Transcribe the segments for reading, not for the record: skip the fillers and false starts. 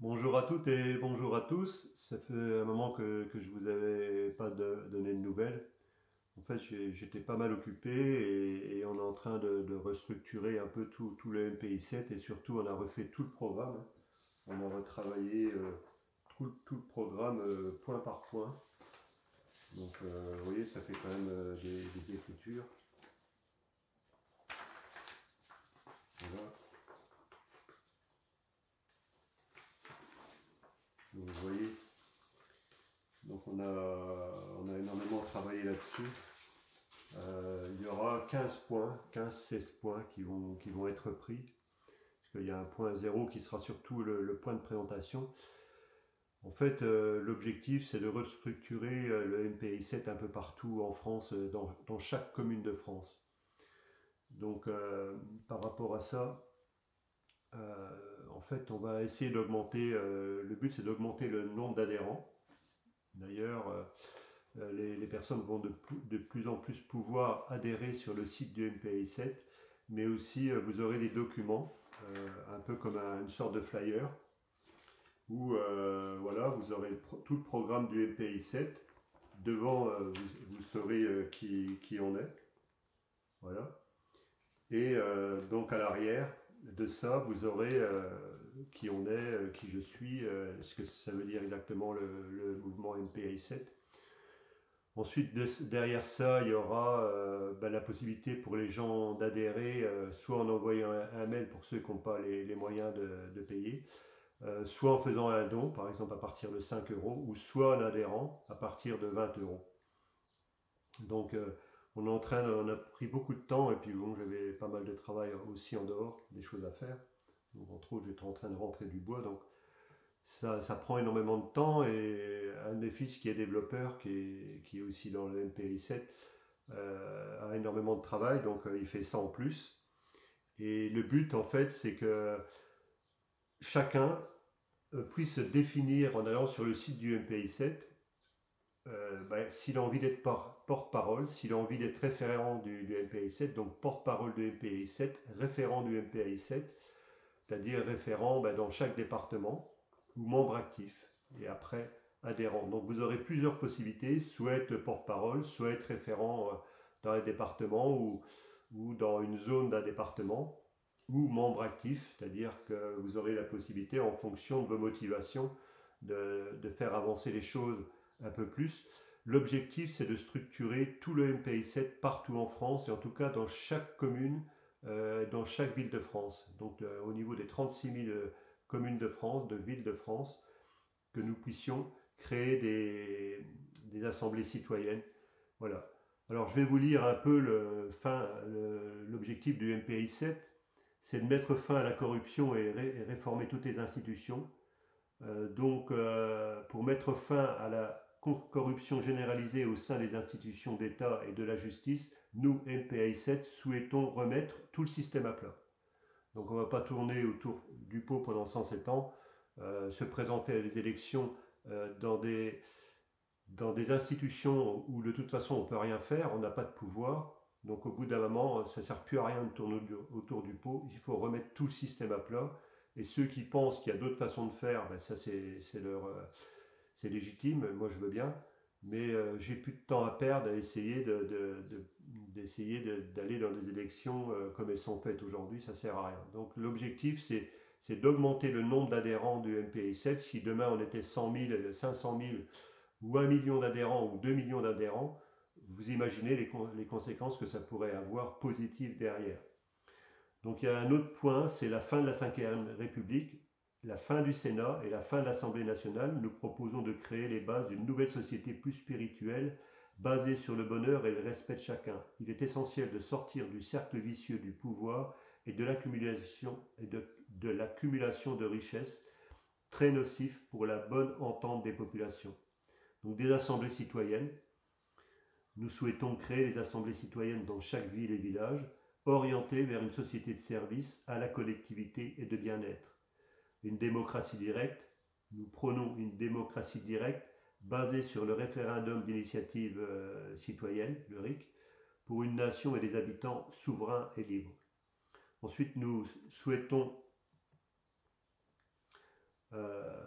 Bonjour à toutes et bonjour à tous. Ça fait un moment que je vous avais pas donné de nouvelles. En fait, j'étais pas mal occupé et on est en train de restructurer un peu tout le MPI 7 et surtout on a refait tout le programme. On a retravaillé tout le programme point par point. Donc vous voyez, ça fait quand même des écritures. Voilà. Donc vous voyez, donc on a énormément travaillé là-dessus. Il y aura 15 points, 15-16 points qui vont être pris. Parce qu'il y a un point zéro qui sera surtout le point de présentation. En fait, l'objectif, c'est de restructurer le MPI 7 un peu partout en France, dans chaque commune de France. Donc, par rapport à ça, en fait, on va essayer d'augmenter, le but, c'est d'augmenter le nombre d'adhérents. D'ailleurs, les personnes vont de plus en plus pouvoir adhérer sur le site du MPI 7, mais aussi vous aurez des documents, un peu comme une sorte de flyer, où voilà, vous aurez tout le programme du MPI 7. Devant, vous saurez qui on est. Voilà. Et donc à l'arrière de ça, vous aurez qui on est, qui je suis, ce que ça veut dire exactement le mouvement MPI 7. Ensuite, derrière ça, il y aura la possibilité pour les gens d'adhérer, soit en envoyant un mail pour ceux qui n'ont pas les moyens de payer, soit en faisant un don, par exemple à partir de 5 euros, ou soit en adhérant à partir de 20 euros. Donc, on a pris beaucoup de temps, et puis bon, j'avais pas mal de travail aussi en dehors, des choses à faire. Donc, entre autres, j'étais en train de rentrer du bois, donc ça prend énormément de temps. Et un de mes fils qui est développeur, qui est aussi dans le MPI 7, a énormément de travail, donc il fait ça en plus. Et le but, en fait, c'est que chacun puisse définir en allant sur le site du MPI 7, s'il a envie d'être porte-parole, s'il a envie d'être référent du MPI 7, donc porte-parole du MPI 7, référent du MPI 7, c'est-à-dire référent dans chaque département, ou membre actif, et après adhérent. Donc vous aurez plusieurs possibilités, soit être porte-parole, soit être référent dans un département ou dans une zone d'un département, ou membre actif, c'est-à-dire que vous aurez la possibilité, en fonction de vos motivations, de faire avancer les choses un peu plus. L'objectif, c'est de structurer tout le MPI 7 partout en France, et en tout cas dans chaque commune, dans chaque ville de France. Donc au niveau des 36 000 communes de France, de villes de France, que nous puissions créer des assemblées citoyennes. Voilà. Alors je vais vous lire un peu l'objectif du MPI 7, c'est de mettre fin à la corruption et réformer toutes les institutions. Pour mettre fin à la corruption généralisée au sein des institutions d'État et de la justice, nous, MPI 7, souhaitons remettre tout le système à plat. Donc on ne va pas tourner autour du pot pendant 107 ans, se présenter à des élections dans des institutions où de toute façon on ne peut rien faire, on n'a pas de pouvoir. Donc au bout d'un moment, ça ne sert plus à rien de tourner autour du pot, il faut remettre tout le système à plat. Et ceux qui pensent qu'il y a d'autres façons de faire, ça c'est légitime, moi je veux bien, mais j'ai plus de temps à perdre à essayer d'aller dans des élections comme elles sont faites aujourd'hui, ça sert à rien. Donc l'objectif c'est d'augmenter le nombre d'adhérents du MPI 7. Si demain on était 100 000, 500 000 ou 1 million d'adhérents ou 2 millions d'adhérents, vous imaginez les conséquences que ça pourrait avoir positives derrière. Donc il y a un autre point, c'est la fin de la Ve République, la fin du Sénat et la fin de l'Assemblée nationale. Nous proposons de créer les bases d'une nouvelle société plus spirituelle, basée sur le bonheur et le respect de chacun. Il est essentiel de sortir du cercle vicieux du pouvoir et de l'accumulation de richesses, très nocif pour la bonne entente des populations. Donc des assemblées citoyennes. Nous souhaitons créer des assemblées citoyennes dans chaque ville et village, orientées vers une société de service à la collectivité et de bien-être. Une démocratie directe. Nous prônons une démocratie directe basée sur le référendum d'initiative citoyenne, le RIC, pour une nation et des habitants souverains et libres. Ensuite, nous souhaitons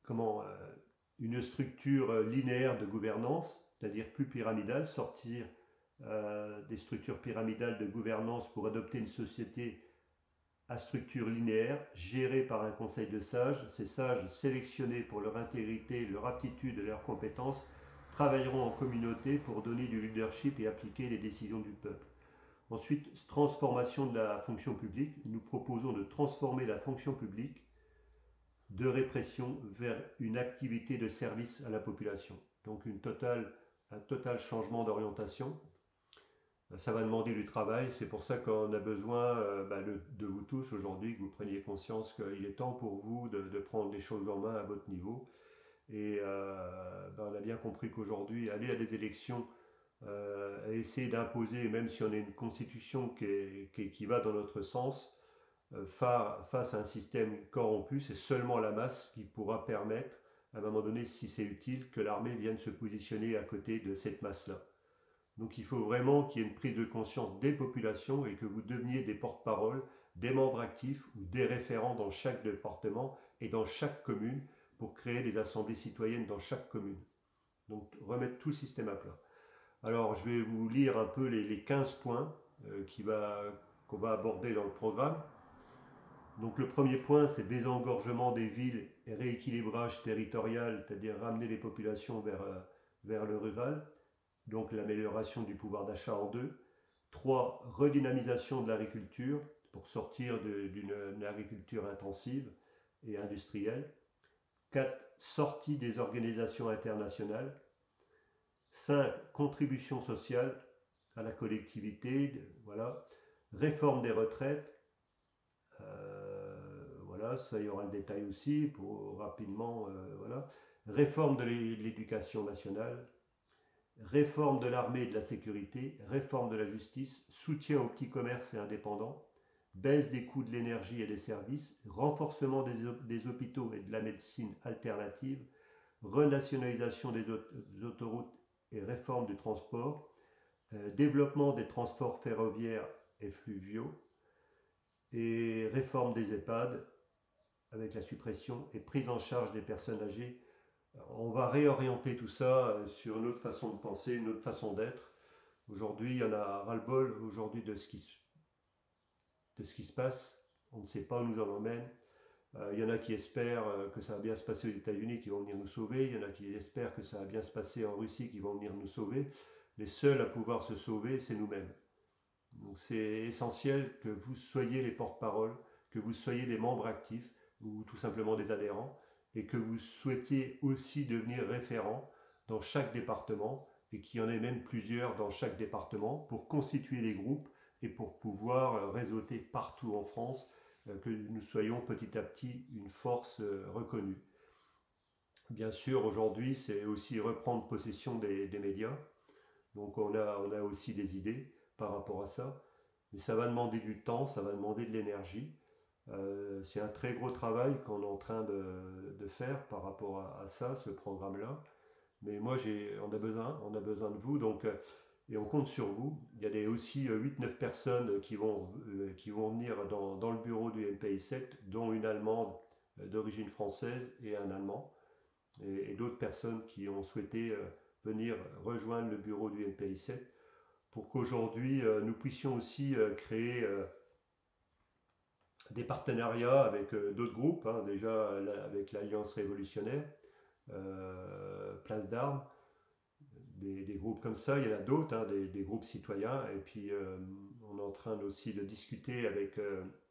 une structure linéaire de gouvernance, c'est-à-dire plus pyramidale, sortir des structures pyramidales de gouvernance pour adopter une société à structure linéaire, gérée par un conseil de sages. Ces sages, sélectionnés pour leur intégrité, leur aptitude et leurs compétences, travailleront en communauté pour donner du leadership et appliquer les décisions du peuple. Ensuite, transformation de la fonction publique. Nous proposons de transformer la fonction publique de répression vers une activité de service à la population. Donc un total changement d'orientation. Ça va demander du travail, c'est pour ça qu'on a besoin de vous tous aujourd'hui, que vous preniez conscience qu'il est temps pour vous de prendre les choses en main à votre niveau. Et on a bien compris qu'aujourd'hui, aller à des élections, essayer d'imposer, même si on a une constitution qui va dans notre sens, face à un système corrompu, c'est seulement la masse qui pourra permettre, à un moment donné, si c'est utile, que l'armée vienne se positionner à côté de cette masse-là. Donc il faut vraiment qu'il y ait une prise de conscience des populations et que vous deveniez des porte-parole, des membres actifs ou des référents dans chaque département et dans chaque commune pour créer des assemblées citoyennes dans chaque commune. Donc remettre tout le système à plat. Alors je vais vous lire un peu les 15 points qu'on va aborder dans le programme. Donc le premier point, c'est désengorgement des villes et rééquilibrage territorial, c'est-à-dire ramener les populations vers le rural. Donc l'amélioration du pouvoir d'achat en 2. 3. Redynamisation de l'agriculture pour sortir d'une agriculture intensive et industrielle. 4. Sortie des organisations internationales. 5. Contribution sociale à la collectivité. Voilà. Réforme des retraites. Voilà, ça il y aura le détail aussi pour rapidement. Voilà. Réforme de l'éducation nationale. Réforme de l'armée et de la sécurité, réforme de la justice, soutien aux petits commerces et indépendants, baisse des coûts de l'énergie et des services, renforcement des hôpitaux et de la médecine alternative, renationalisation des autoroutes et réforme du transport, développement des transports ferroviaires et fluviaux, et réforme des EHPAD avec la suppression et prise en charge des personnes âgées. On va réorienter tout ça sur une autre façon de penser, une autre façon d'être. Aujourd'hui, il y en a ras-le-bol aujourd'hui de ce qui se passe. On ne sait pas où nous en emmène. Il y en a qui espèrent que ça va bien se passer aux États-Unis, qui vont venir nous sauver. Il y en a qui espèrent que ça va bien se passer en Russie, qui vont venir nous sauver. Les seuls à pouvoir se sauver, c'est nous-mêmes. Donc c'est essentiel que vous soyez les porte-parole, que vous soyez des membres actifs ou tout simplement des adhérents, et que vous souhaitiez aussi devenir référent dans chaque département, et qu'il y en ait même plusieurs dans chaque département, pour constituer des groupes et pour pouvoir réseauter partout en France, que nous soyons petit à petit une force reconnue. Bien sûr, aujourd'hui, c'est aussi reprendre possession des médias. Donc on a aussi des idées par rapport à ça, mais ça va demander du temps, ça va demander de l'énergie. C'est un très gros travail qu'on est en train de faire par rapport à ça, ce programme-là. Mais moi, on a besoin de vous, donc, et on compte sur vous. Il y a aussi 8-9 personnes qui vont venir dans le bureau du MPI7, dont une Allemande d'origine française et un Allemand, et d'autres personnes qui ont souhaité venir rejoindre le bureau du MPI7 pour qu'aujourd'hui nous puissions aussi créer des partenariats avec d'autres groupes, hein, déjà avec l'Alliance révolutionnaire, Place d'Armes, des groupes comme ça, il y en a d'autres, hein, des groupes citoyens, et puis on est en train aussi de discuter avec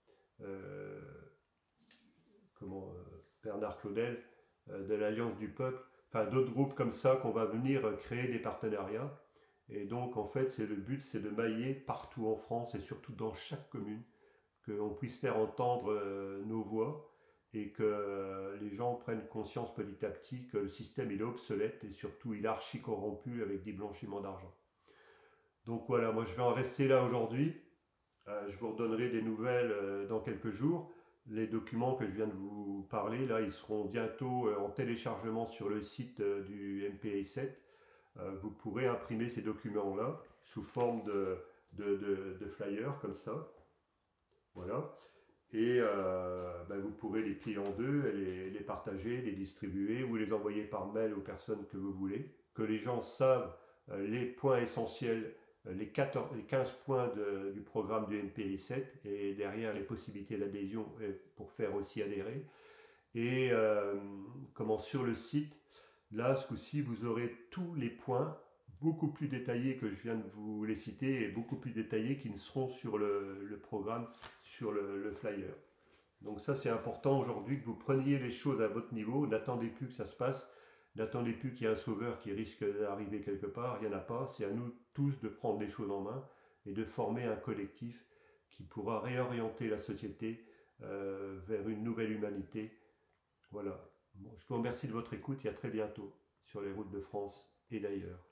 Bernard Claudel de l'Alliance du Peuple, enfin d'autres groupes comme ça qu'on va venir créer des partenariats. Et donc en fait le but c'est de mailler partout en France et surtout dans chaque commune, qu'on puisse faire entendre nos voix et que les gens prennent conscience petit à petit que le système il est obsolète et surtout il est archi corrompu avec des blanchiments d'argent. Donc voilà, moi je vais en rester là aujourd'hui. Je vous redonnerai des nouvelles dans quelques jours. Les documents que je viens de vous parler, là, ils seront bientôt en téléchargement sur le site du MPI7. Vous pourrez imprimer ces documents-là sous forme de flyers comme ça. Voilà. Et vous pourrez les plier en deux, et les partager, les distribuer ou les envoyer par mail aux personnes que vous voulez. Que les gens savent les points essentiels, les 15 points du programme du NPI 7 et derrière les possibilités d'adhésion pour faire aussi adhérer. Et sur le site, là ce coup-ci vous aurez tous les points beaucoup plus détaillés que je viens de vous les citer et beaucoup plus détaillés qui ne seront sur le programme, sur le flyer. Donc ça c'est important aujourd'hui que vous preniez les choses à votre niveau, n'attendez plus que ça se passe, n'attendez plus qu'il y ait un sauveur qui risque d'arriver quelque part, il n'y en a pas, c'est à nous tous de prendre les choses en main et de former un collectif qui pourra réorienter la société vers une nouvelle humanité. Voilà. Bon, je vous remercie de votre écoute et à très bientôt sur les routes de France et d'ailleurs.